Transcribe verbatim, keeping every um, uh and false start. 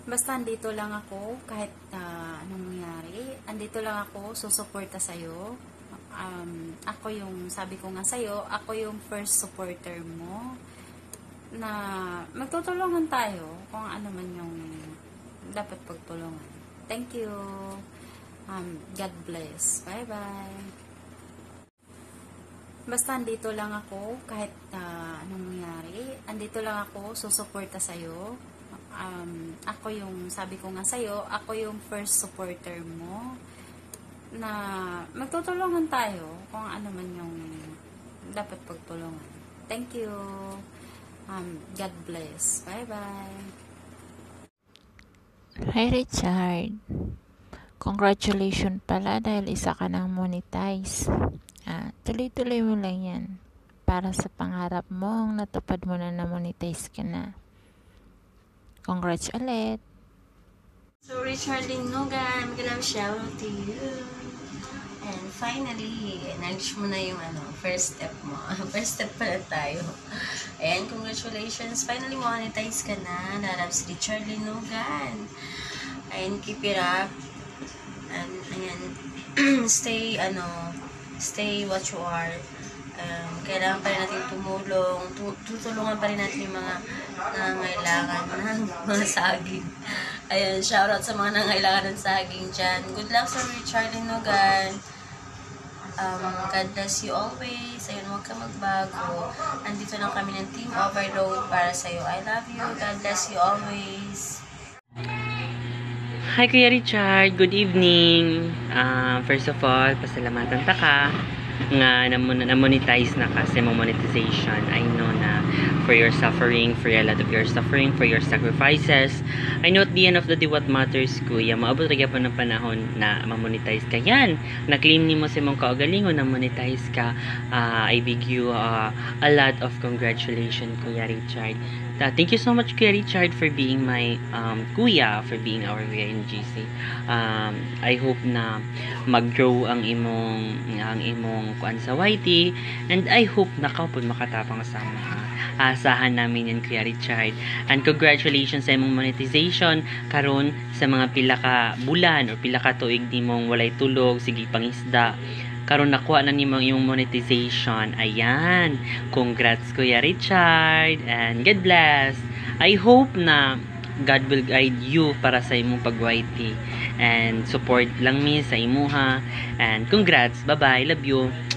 Basta andito lang ako, kahit uh, anong mangyari, andito lang ako, susuporta sa'yo. Um, ako yung, sabi ko nga sa'yo, ako yung first supporter mo, na magtutulungan tayo kung ano man yung dapat pagtulungan. Thank you. Um, God bless. Bye-bye. Basta andito lang ako, kahit uh, anong mangyari, andito lang ako, susuporta sa'yo. Um, ako yung, sabi ko nga sa'yo, ako yung first supporter mo, na magtutulungan tayo kung ano man yung dapat pagtulungan. Thank you. Um, God bless. Bye-bye. Hi Richard. Congratulations pala dahil isa ka nang monetize. Ah, tuloy-tuloy mo lang yan. Para sa pangarap mo, natupad mo na na monetize ka na. Congrats ulit. So, Richard Linugan, magandang shout out to you. And finally, nag-reach mo na yung ano, first step mo. First step pala tayo. And congratulations, finally monetize ka na. Narap si Richard Linugan. And keep it up. And, ayan, stay, ano, stay what you are. Um, kailangan pa rin natin tumulong, tutulungan pa rin natin yung mga nangangailangan ng mga saging. Ayan, shoutout sa mga nangangailangan ng saging dyan. Good luck sa Richard Linugan. Um, God bless you always. Ayun, huwag ka magbago. Andito lang kami ng Team Overload para sa'yo. I love you. God bless you always. Hi Kuya Richard, good evening. Uh, first of all, pasalamatan ta ka nga na-monetize na kasi mo monetization. I know na for your suffering, for a lot of your suffering, for your sacrifices. I know at the end of the day what matters, Kuya. Maabot rin pa ng panahon na ma-monetize ka. Yan, na-claim ni mo sa mong kaugalingon na monetize ka. Uh, I beg you uh, a lot of congratulations, Kuya Richard. Uh, thank you so much, Kuya Richard, for being my um, kuya, for being our kuya in G C. Um, I hope na mag-grow ang imong ang imong kuan sa Y T, and I hope na kaupod makatapang sa mga asahan namin yan, Kuya Richard. And congratulations sa imong monetization karon sa mga pila ka bulan or pila ka tuig nimong walay tulog, sige pangisda. Karon nakuha na nimo yung monetization. Ayan. Congrats, Kuya Richard. And God bless. I hope na God will guide you para sa imong pag-Y T. And support lang mi sa imuha. And congrats. Bye-bye. Love you.